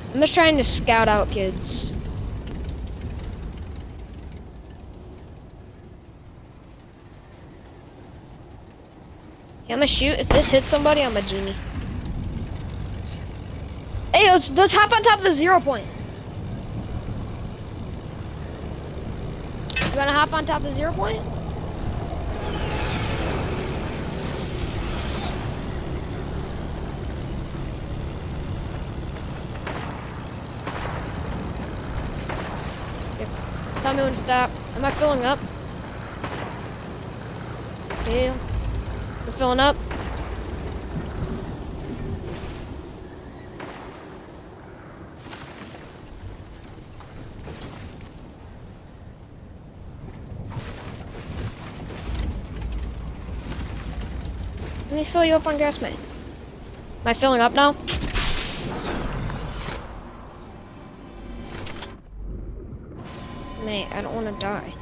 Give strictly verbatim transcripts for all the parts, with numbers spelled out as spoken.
I'm just trying to scout out kids. Yeah, I'm gonna shoot. If this hits somebody, I'm a genie. Hey, let's let's hop on top of the zero point. You wanna hop on top of the zero point? Tell me when to stop. Am I filling up? Deal. We're filling up. Let me fill you up on gas, man. Am I filling up now? Mate, I don't want to die.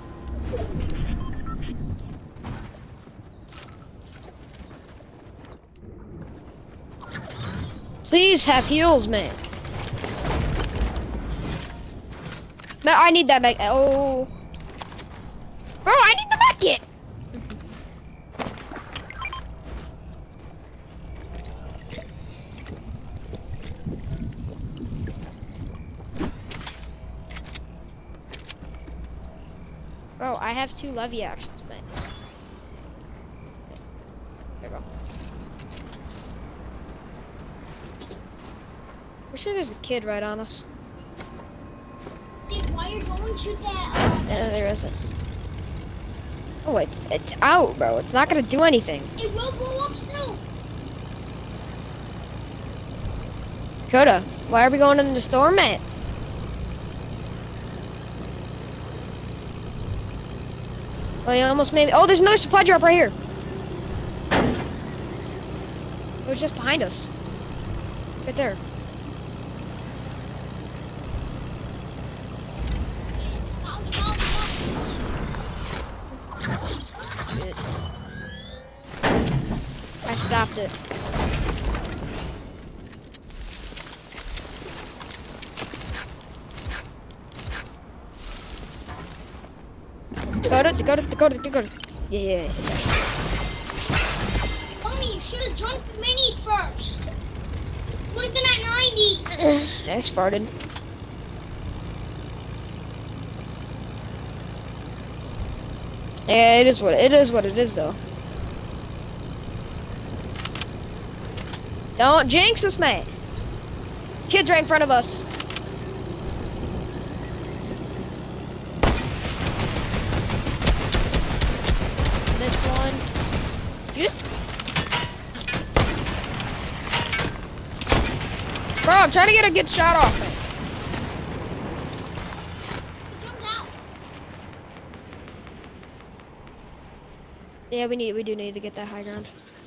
Please have heals, man. Man, I need that back. Oh. Bro, I need the bucket. Bro, I have two levy actions, man. There we go. We're sure there's a kid right on us. Dude, why are you going to that? Uh, No, there isn't. Oh, it's it's out, bro. It's not gonna do anything. it will blow up still. Coda, why are we going in the storm, man? Oh, you almost made me. Oh, there's another supply drop right here. It was just behind us. Right there. Shit. I stopped it. Dakota, Dakota, Dakota, Dakota. Yeah, yeah, yeah. Homie, you should have drunk the minis first. Would have been at ninety. I farted. Yeah, it is what it is. What it is, though. Don't jinx us, man. Kid's right in front of us. This one. You just. Bro, I'm trying to get a good shot off it. Jumped out. Yeah, we need. We do need to get that high ground.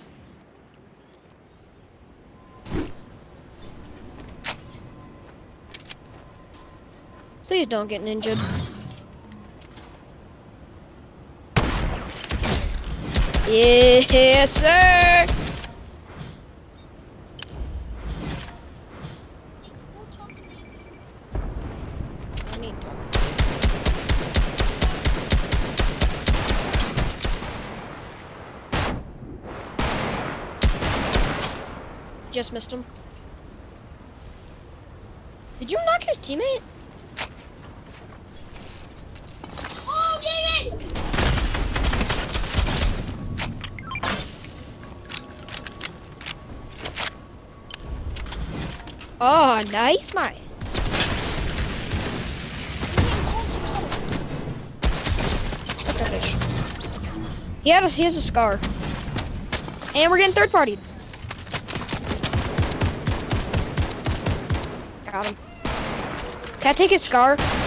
Please don't get ninja. Yes, sir. Don't talk to me. I need to. Just missed him. Did you knock his teammate? Oh, David! Oh, nice, mate. He had a, he has a scar. And we're getting third partied. Got him. Can I take his scar?